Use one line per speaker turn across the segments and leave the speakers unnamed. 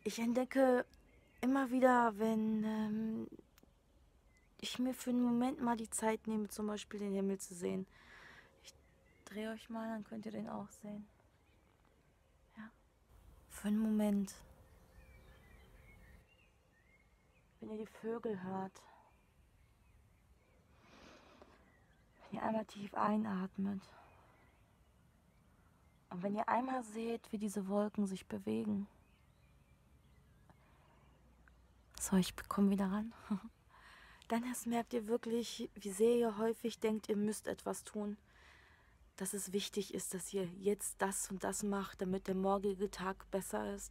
Ich entdecke immer wieder, wenn ich mir für einen Moment mal die Zeit nehme, zum Beispiel den Himmel zu sehen. Ich drehe euch mal, dann könnt ihr den auch sehen. Ja. Für einen Moment. Wenn ihr die Vögel hört. Wenn ihr einmal tief einatmet. Und wenn ihr einmal seht, wie diese Wolken sich bewegen. So, ich komme wieder ran. Dann erst merkt ihr wirklich, wie sehr ihr häufig denkt, ihr müsst etwas tun. Dass es wichtig ist, dass ihr jetzt das und das macht, damit der morgige Tag besser ist.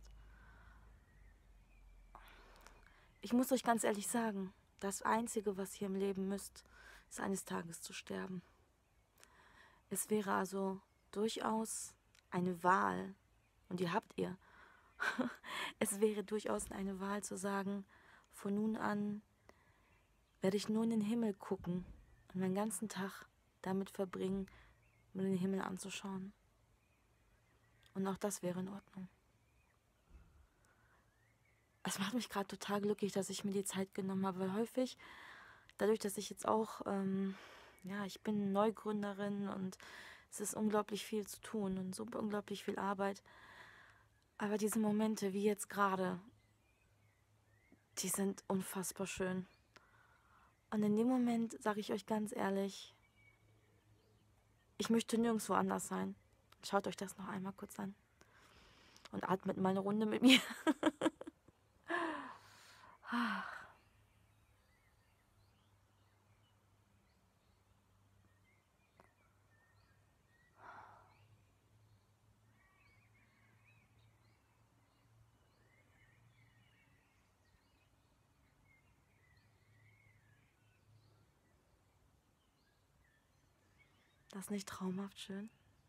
Ich muss euch ganz ehrlich sagen, das Einzige, was ihr im Leben müsst, ist eines Tages zu sterben. Es wäre also durchaus eine Wahl, und die habt ihr. Es wäre durchaus eine Wahl zu sagen, von nun an werde ich nur in den Himmel gucken und meinen ganzen Tag damit verbringen, mir den Himmel anzuschauen. Und auch das wäre in Ordnung. Es macht mich gerade total glücklich, dass ich mir die Zeit genommen habe, weil häufig, dadurch, dass ich jetzt auch, ich bin Neugründerin und es ist unglaublich viel zu tun und so unglaublich viel Arbeit. Aber diese Momente, wie jetzt gerade, die sind unfassbar schön. Und in dem Moment sage ich euch ganz ehrlich, ich möchte nirgendwo anders sein. Schaut euch das noch einmal kurz an und atmet mal eine Runde mit mir. Das ist nicht traumhaft schön?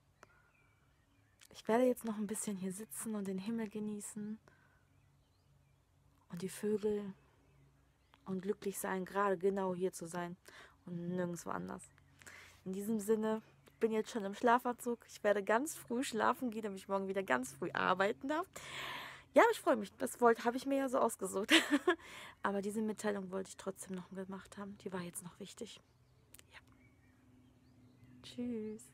Ich werde jetzt noch ein bisschen hier sitzen und den Himmel genießen und die Vögel und glücklich sein, gerade genau hier zu sein und nirgendwo anders. In diesem Sinne, ich bin jetzt schon im Schlafanzug. Ich werde ganz früh schlafen gehen, damit ich morgen wieder ganz früh arbeiten darf. Ja, ich freue mich. Das habe ich mir ja so ausgesucht. Aber diese Mitteilung wollte ich trotzdem noch gemacht haben. Die war jetzt noch wichtig. Ja. Tschüss.